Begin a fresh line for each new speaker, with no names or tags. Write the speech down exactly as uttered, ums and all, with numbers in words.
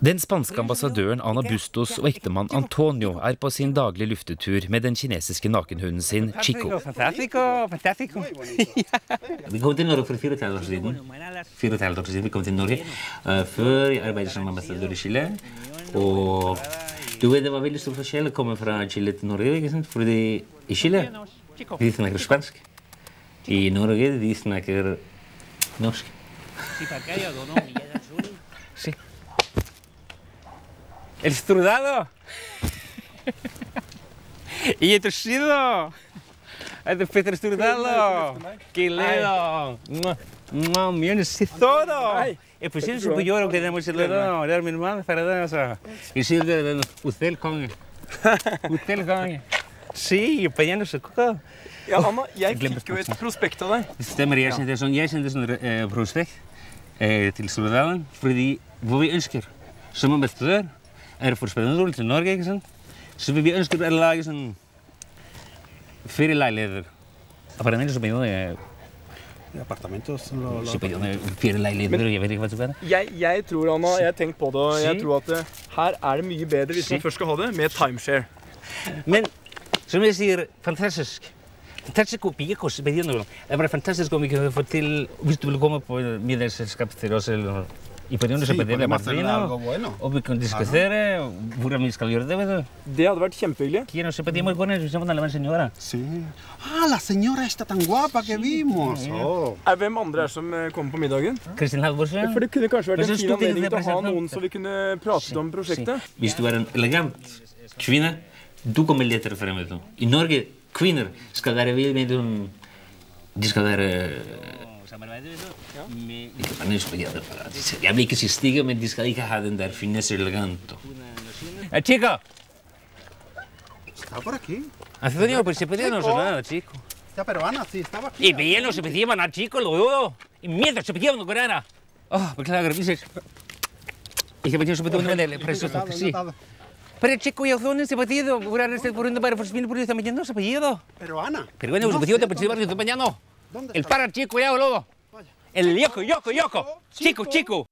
Den spanske ambassadøren Ana Bustos og ektemann Antonio er på sin daglige luftetur med den kinesiske nakenhunden sin, Chico.
Fantastico, fantastico. Vi kom til Norge for fire og et halvt år siden. Fire og et halvt år siden vi kom til Norge. Uh, før jeg arbeidet som ambassadør i Chile. Og du vet, det var veldig stor forskjell å komme fra Chile til Norge, ikke sant? Fordi i Chile, de snakker spansk. I Norge, de snakker norsk. Sí. El strudado. Y el torcido. El Peter strudado. Que ledo. No, millones de todo. Es posible que yo lo que tenemos el ledo. Era mi hermano para eso. Y sí, usted el conge. Usted el conge. Sí, peñando se coca.
Ja, Anna, jeg fikk jo et prospekt av deg.
Det stemmer, jeg sendte sånn, jeg sendte sånn eh, prospekt eh, til Solidalen, fordi hva vi ønsker som ambassadør er for spennende til Norge, ikke sant? Så vi ønsker å lage sånn ferieleiligheter. Apartamentos som er
Apartamentos.
ferieleiligheter, jeg vet ikke hva det er.
Jeg, jeg tror, Anna, jeg har tenkt på det, og jeg tror at det, her er det mye bedre hvis man først skal ha det, med timeshare.
Men, som jeg sier, fantastisk. Fantastisk å bygge oss i perioden. Det var fantastisk om vi kunne få til, hvis du vil komme på middagsselskap til oss, eller i perioden så pedir jeg Martino, og vi kan diskutere hvordan vi skal gjøre det, vet du.
Det hadde vært kjempehyggelig.
Quiero se pedimos con eso, somos la señora.
Sí. Ah, la señora esta tan guapa que vimos. Oh.
Er hvem andre er som kommer på middagen?
Kristin Halvorsen.
For det kunne kanskje vært en fin anledning til å ha noen så vi kunne prate om prosjektet.
Hvis du er en elegant kvinne, du kommer lettere frem, vet du. I Norge, kvinner skal være veldig sånn, de skal være jeg vil ikke si stygge, men de skal ikke ha den der finesse elegante. Chico!
Está por aquí.
Antonio, pues se pedía no sonaba, chico.
Esta peruana, sí, estaba aquí.
Y bien, no se pedían a chico, lo dudo. Y mierda, se pedían con coreana. Oh, beklager, vi ses. Ikke betyr så betyr det, presso, sí. Pero chico, yo soy ese partido, por ahora estoy por un bar por fin por esta mañana ese apellido.
Peruana.
Pero bueno, ese apellido te pensé barrio de mañana. El para chico ya, boludo. El yoco, yoco, yoco. Chico, chico.